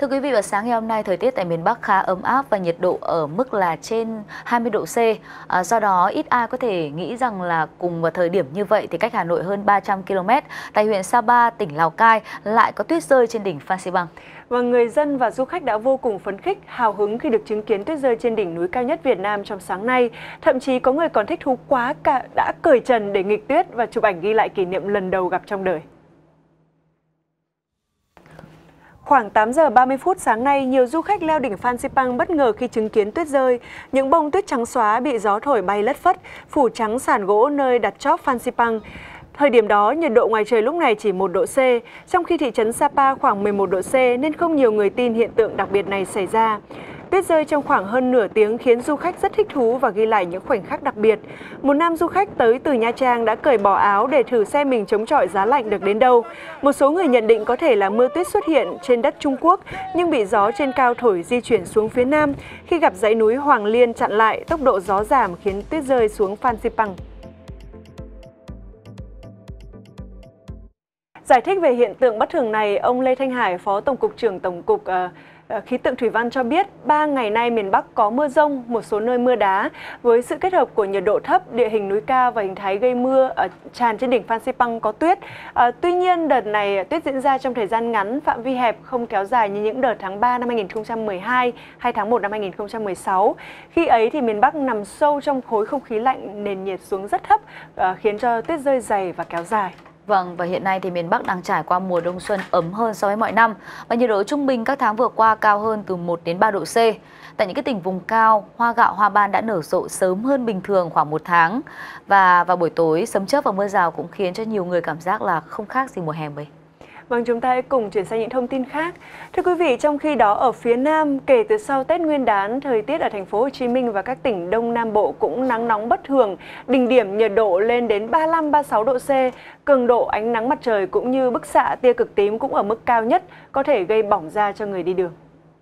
Thưa quý vị, vào sáng ngày hôm nay, thời tiết tại miền Bắc khá ấm áp và nhiệt độ ở mức là trên 20 độ C. Do đó, ít ai có thể nghĩ rằng là cùng vào thời điểm như vậy thì cách Hà Nội hơn 300 km, tại huyện Sapa, tỉnh Lào Cai lại có tuyết rơi trên đỉnh Phan Xipang. Và người dân và du khách đã vô cùng phấn khích, hào hứng khi được chứng kiến tuyết rơi trên đỉnh núi cao nhất Việt Nam trong sáng nay. Thậm chí có người còn thích thú quá cả đã cởi trần để nghịch tuyết và chụp ảnh ghi lại kỷ niệm lần đầu gặp trong đời. Khoảng 8 giờ 30 phút sáng nay, nhiều du khách leo đỉnh Phan Xipang bất ngờ khi chứng kiến tuyết rơi. Những bông tuyết trắng xóa bị gió thổi bay lất phất, phủ trắng sàn gỗ nơi đặt chóp Phan Xipang. Thời điểm đó, nhiệt độ ngoài trời lúc này chỉ 1 độ C, trong khi thị trấn Sapa khoảng 11 độ C nên không nhiều người tin hiện tượng đặc biệt này xảy ra. Tuyết rơi trong khoảng hơn nửa tiếng khiến du khách rất thích thú và ghi lại những khoảnh khắc đặc biệt. Một nam du khách tới từ Nha Trang đã cởi bỏ áo để thử xem mình chống chọi giá lạnh được đến đâu. Một số người nhận định có thể là mưa tuyết xuất hiện trên đất Trung Quốc nhưng bị gió trên cao thổi di chuyển xuống phía Nam. Khi gặp dãy núi Hoàng Liên chặn lại, tốc độ gió giảm khiến tuyết rơi xuống Phan Xipang. Giải thích về hiện tượng bất thường này, ông Lê Thanh Hải, Phó Tổng cục trưởng Tổng cục Khí tượng Thủy văn cho biết 3 ngày nay miền Bắc có mưa rông, một số nơi mưa đá. Với sự kết hợp của nhiệt độ thấp, địa hình núi cao và hình thái gây mưa tràn trên đỉnh Phan Xipang có tuyết. Tuy nhiên, đợt này tuyết diễn ra trong thời gian ngắn, phạm vi hẹp, không kéo dài như những đợt tháng 3 năm 2012 hay tháng 1 năm 2016. Khi ấy thì miền Bắc nằm sâu trong khối không khí lạnh, nền nhiệt xuống rất thấp, khiến cho tuyết rơi dày và kéo dài. Vâng, và hiện nay thì miền Bắc đang trải qua mùa đông xuân ấm hơn so với mọi năm và nhiệt độ trung bình các tháng vừa qua cao hơn từ 1 đến 3 độ C. Tại những cái tỉnh vùng cao, hoa gạo, hoa ban đã nở rộ sớm hơn bình thường khoảng 1 tháng. Và vào buổi tối, sấm chớp và mưa rào cũng khiến cho nhiều người cảm giác là không khác gì mùa hè mấy. Vâng, chúng ta hãy cùng chuyển sang những thông tin khác. Thưa quý vị, trong khi đó ở phía Nam, kể từ sau Tết Nguyên đán, thời tiết ở thành phố Hồ Chí Minh và các tỉnh Đông Nam Bộ cũng nắng nóng bất thường, đỉnh điểm nhiệt độ lên đến 35-36 độ C, cường độ ánh nắng mặt trời cũng như bức xạ tia cực tím cũng ở mức cao nhất, có thể gây bỏng da cho người đi đường.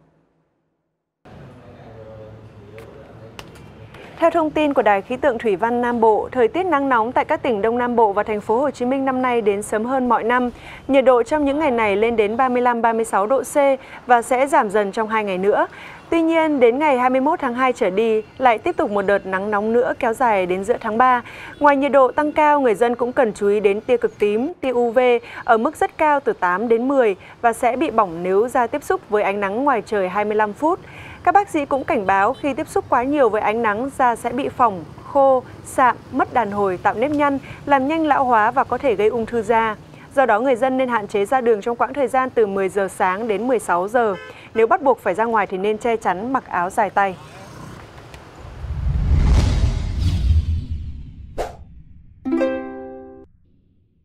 Theo thông tin của Đài Khí tượng Thủy văn Nam Bộ, thời tiết nắng nóng tại các tỉnh Đông Nam Bộ và thành phố Hồ Chí Minh năm nay đến sớm hơn mọi năm. Nhiệt độ trong những ngày này lên đến 35-36 độ C và sẽ giảm dần trong 2 ngày nữa. Tuy nhiên, đến ngày 21 tháng 2 trở đi, lại tiếp tục một đợt nắng nóng nữa kéo dài đến giữa tháng 3. Ngoài nhiệt độ tăng cao, người dân cũng cần chú ý đến tia cực tím, tia UV ở mức rất cao từ 8 đến 10 và sẽ bị bỏng nếu da tiếp xúc với ánh nắng ngoài trời 25 phút. Các bác sĩ cũng cảnh báo khi tiếp xúc quá nhiều với ánh nắng, da sẽ bị phỏng, khô, sạm, mất đàn hồi, tạo nếp nhăn, làm nhanh lão hóa và có thể gây ung thư da. Do đó, người dân nên hạn chế ra đường trong quãng thời gian từ 10 giờ sáng đến 16 giờ. Nếu bắt buộc phải ra ngoài thì nên che chắn mặc áo dài tay.